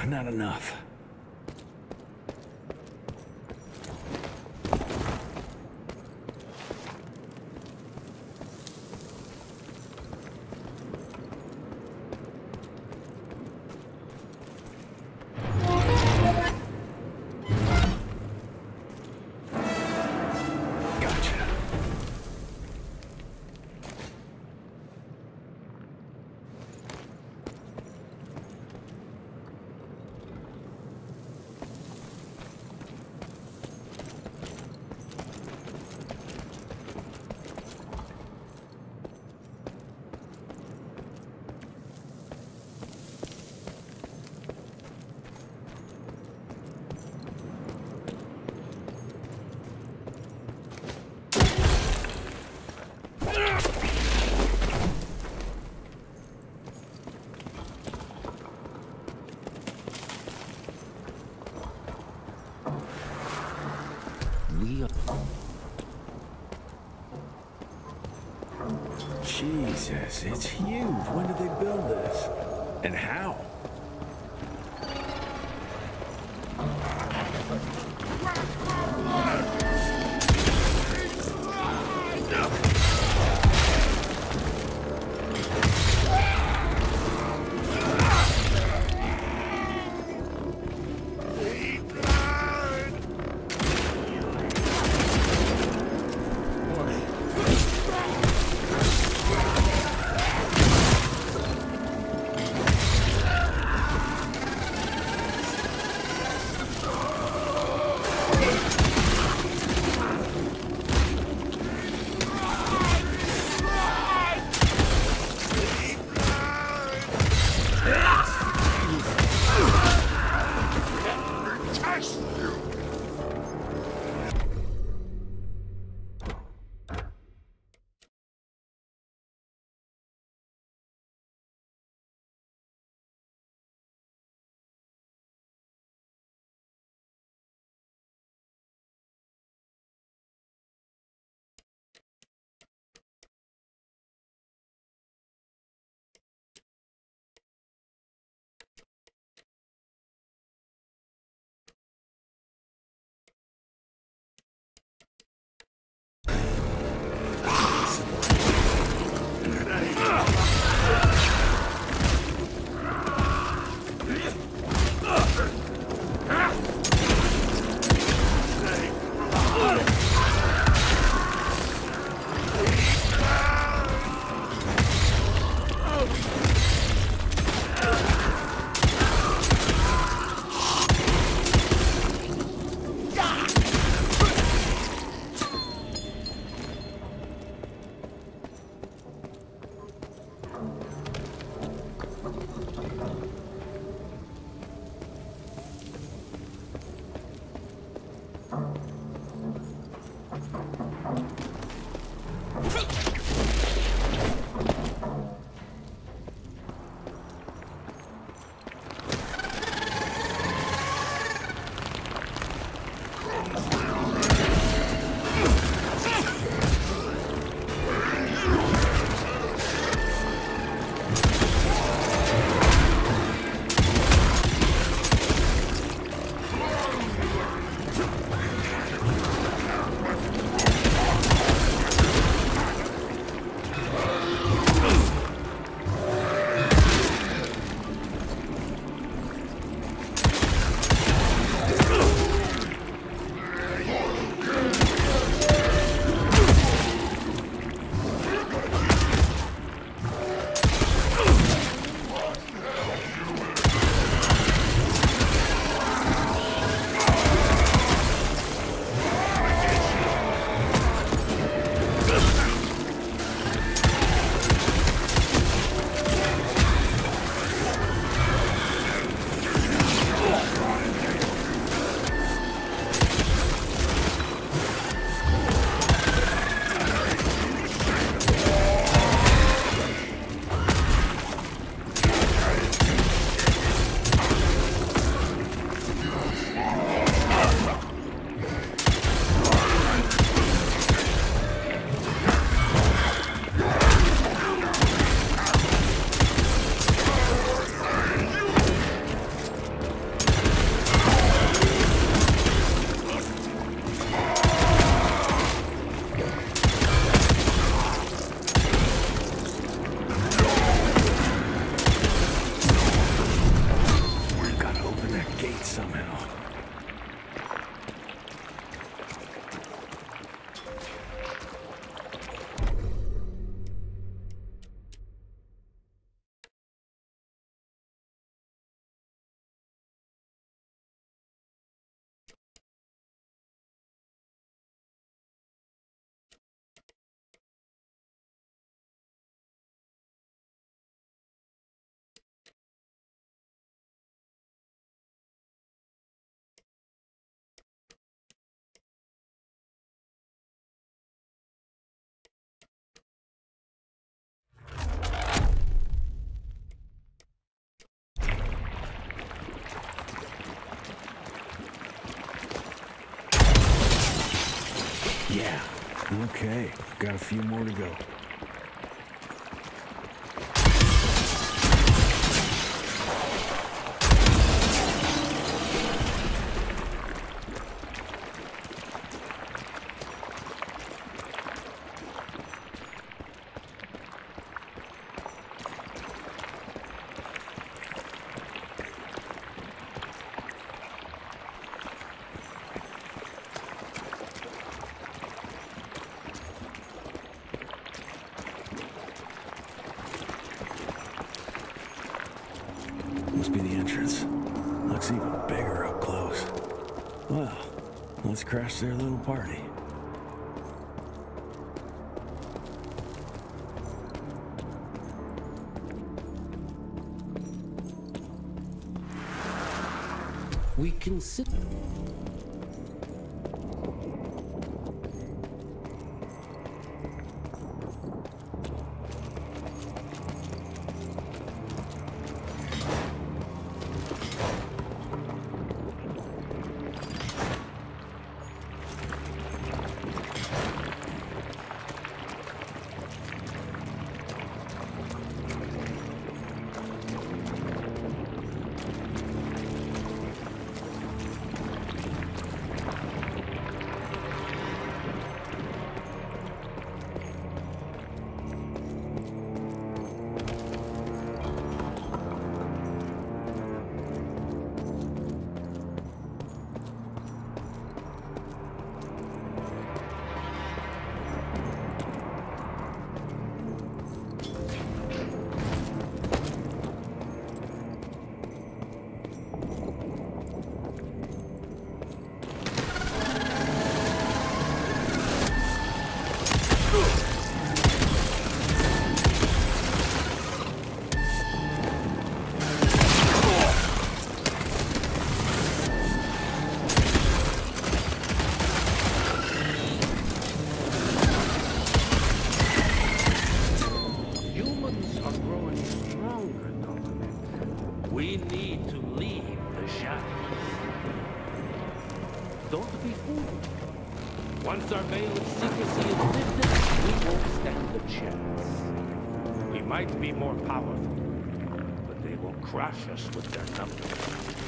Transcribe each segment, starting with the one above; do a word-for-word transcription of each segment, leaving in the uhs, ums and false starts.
not enough. Jesus, it's huge. When did they build this? And how? Okay, got a few more to go. Must be the entrance. Looks even bigger up close. Well, let's crash their little party. We can sit. We need to leave the shadows. Don't be fooled. Once our veil of secrecy is lifted, we won't stand a chance. We might be more powerful, but they will crush us with their numbers.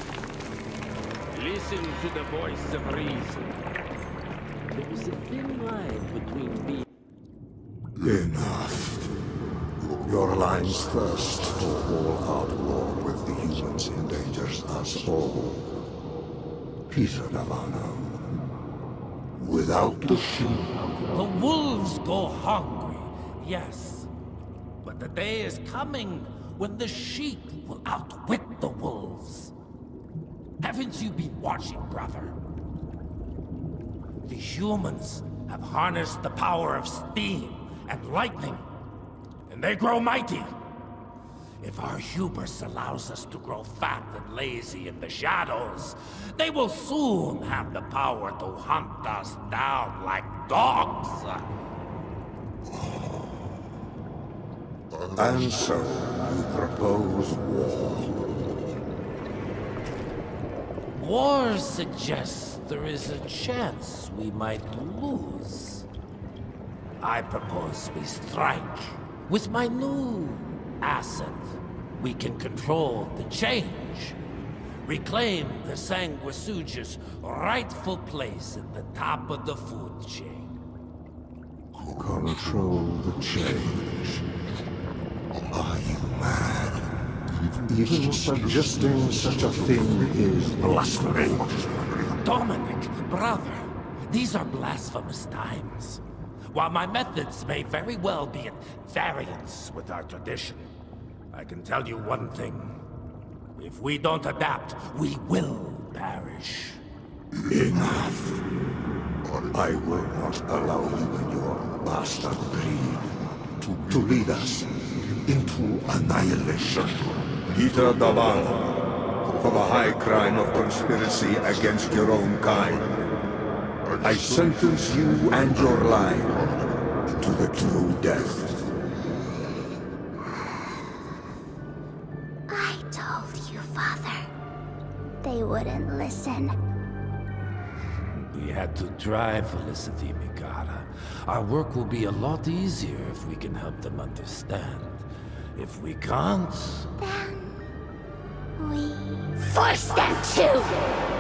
Listen to the voice of reason. There is a thin line between being... Enough. Your alliance thirst for all-out war with the humans endangers us all. Peter Davano. Without the sheep... The wolves go hungry, yes. But the day is coming when the sheep will outwit the wolves. Haven't you been watching, brother? The humans have harnessed the power of steam and lightning, and they grow mighty. If our hubris allows us to grow fat and lazy in the shadows, they will soon have the power to hunt us down like dogs. And so, you propose war. War suggests there is a chance we might lose. I propose we strike. With my new asset, we can control the change. Reclaim the Sanguisuja's rightful place at the top of the food chain. Control the change. Are you mad? Even suggesting such a thing is blasphemy. Dominic, brother, these are blasphemous times. While my methods may very well be at variance with our tradition, I can tell you one thing. If we don't adapt, we will perish. Enough. I will not allow you and your bastard breed to, to lead us into annihilation. Peter Davano, for the high crime of conspiracy against your own kind, I sentence you and your line to the true death. I told you, Father. They wouldn't listen. We had to try, Felicity Mikata. Our work will be a lot easier if we can help them understand. If we can't... Then... we... force them to!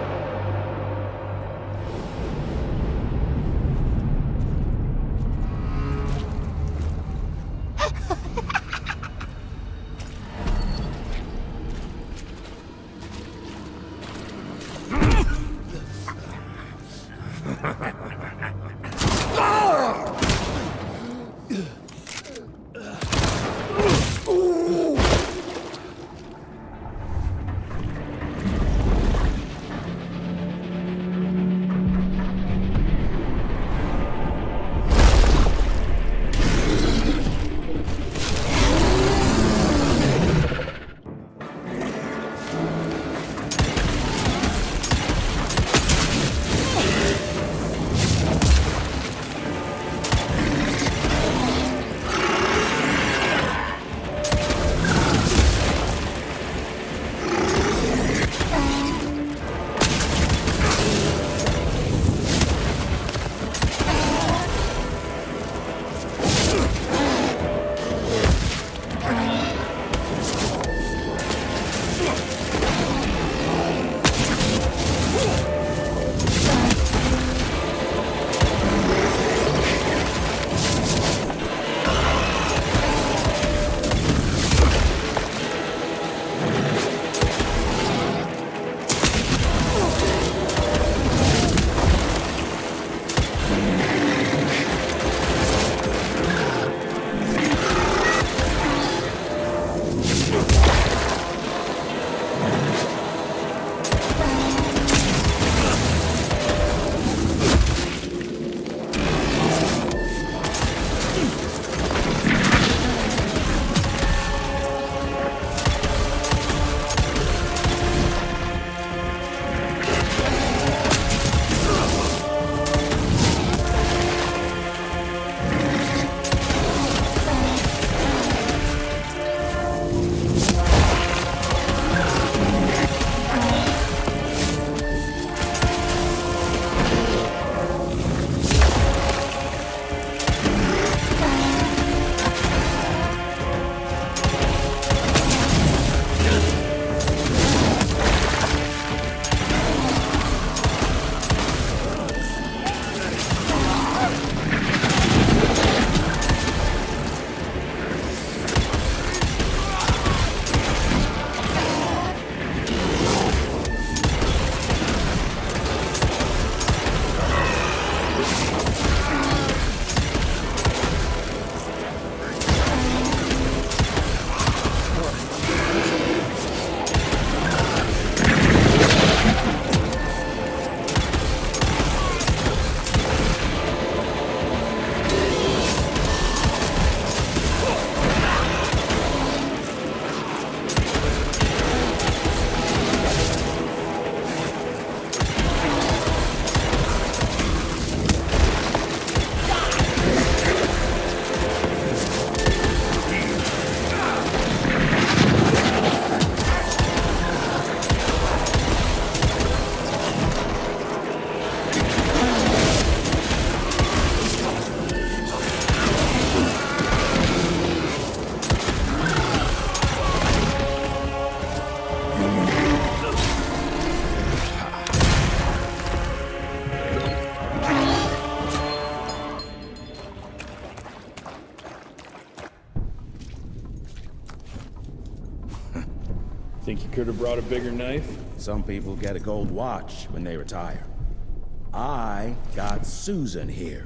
Think you could have brought a bigger knife? Some people get a gold watch when they retire. I got Susan here.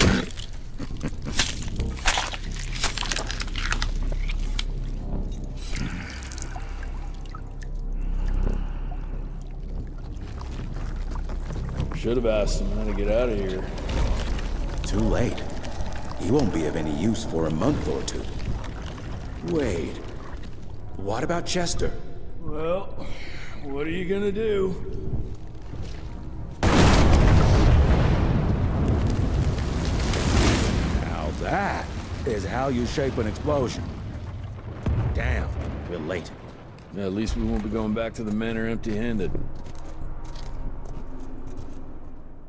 Should have asked him how to get out of here. Too late. He won't be of any use for a month or two. Wait. What about Chester? Well, what are you gonna do? Now that is how you shape an explosion. Damn, we're late. Yeah, at least we won't be going back to the manor empty-handed.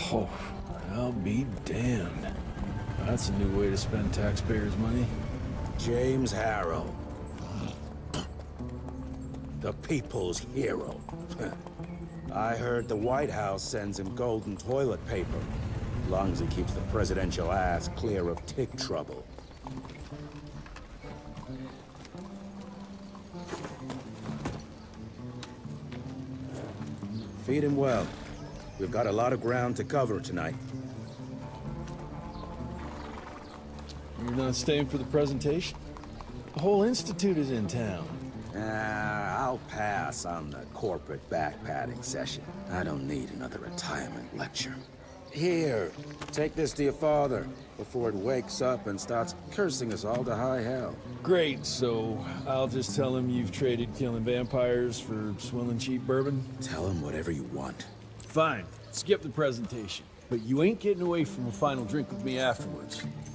Oh, I'll be damned. That's a new way to spend taxpayers' money. James Harrow. The people's hero. I heard the White House sends him golden toilet paper, as long as he keeps the presidential ass clear of tick trouble. Feed him well. We've got a lot of ground to cover tonight. You're not staying for the presentation? The whole institute is in town. Ah, I'll pass on the corporate back-patting session. I don't need another retirement lecture. Here, take this to your father before it wakes up and starts cursing us all to high hell. Great, so I'll just tell him you've traded killing vampires for swilling cheap bourbon? Tell him whatever you want. Fine, skip the presentation. But you ain't getting away from a final drink with me afterwards.